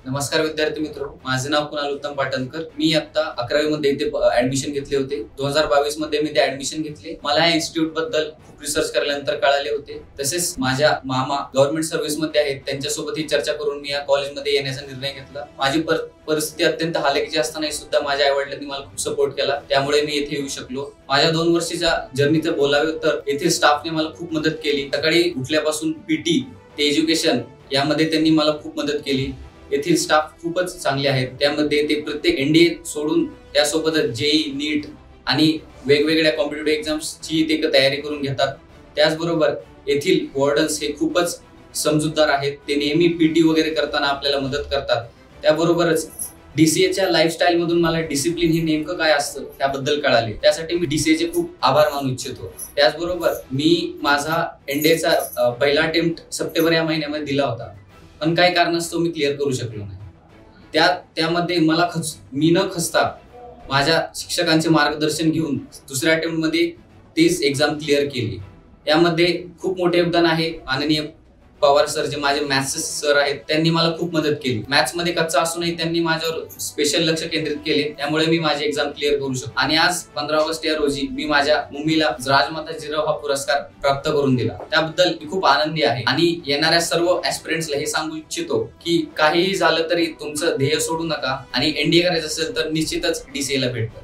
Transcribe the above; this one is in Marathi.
नमस्कार विद्यार्थी मित्र, माझे नाव कुणाल उत्तम पाटणकर। मी आता 11वी मध्ये इथे ऍडमिशन घेतले होते। 2022 मध्ये मी ते ऍडमिशन घेतले। मला या इन्स्टिट्यूट बद्दल खूप रिसर्च केल्यानंतर कळाले होते। तसेच माझ्या मामा गव्हर्नमेंट सर्व्हिस मध्ये आहेत, त्यांच्यासोबत ही चर्चा करून मी या कॉलेजमध्ये येण्याचा निर्णय घेतला। माझी परिस्थिती अत्यंत हालाकीची असतानाही सुद्धा माझ्या आई-वडिलांनी मला खूप सपोर्ट केला, त्यामुळे मी येथे येऊ शकलो। माझ्या 2 वर्षाच्या जर्नीत बोलावे तर येथील स्टाफने मला खूप मदत केली। सकाळी उठल्यापासून पीटी ते एज्युकेशन यामध्ये त्यांनी मला खूप मदत केली। येथील स्टाफ खूपच चांगले आहेत। त्यामध्ये ते प्रत्येक एनडीए सोडून त्यासोबतच जेई, नीट आणि वेगवेगळ्या कॉम्पिटिटिव्ह एक्झाम्सची ते तयारी करून घेतात। त्याचबरोबर येथील वॉर्डन्स हे खूपच समजूतदार आहेत। ते नेहमी पीटी वगैरे करताना आपल्याला मदत करतात। त्याबरोबरच डीसीएच्या लाईफस्टाईल मधून मला डिसिप्लिन हे नेमकं काय असतं त्याबद्दल कळाले। त्यासाठी मी डीसीएचे खूप आभार मानू इच्छितो। त्याचबरोबर मी माझा एनडीएचा पहिला अटेम्प्ट सप्टेंबर या महिन्यामध्ये दिला होता, पण काही कारणास्तव मी क्लिअर करू शकलो नाही। त्यामध्ये मी न खचता माझ्या शिक्षकांचे मार्गदर्शन घेऊन दुसऱ्या अटेम्प्ट मध्ये तीच एक्झाम क्लिअर केली। यामध्ये खूप मोठे योगदान आहे माननीय पवार सर, जे माझे मॅथ्स सर आहेत, त्यांनी मला खूप मदत केली। मॅथ्स मध्ये कच्चा असूनही त्यांनी माझ्यावर स्पेशल लक्ष केंद्रित केले, त्यामुळे मी माझी एक्झाम क्लिअर करू शकतो। आणि आज 15 ऑगस्ट या रोजी मी माझ्या मम्मीला राजमाता जिजाऊ हा पुरस्कार प्राप्त करून दिला। त्याबद्दल मी खूप आनंदी आहे आणि येणाऱ्या सर्व ऍस्पिरंट्सला हे सांगू इच्छितो की काहीही झालं तरी तुमचं ध्येय सोडू नका आणि एनडीए करायचं असेल तर निश्चितच डीसीए ला भेट.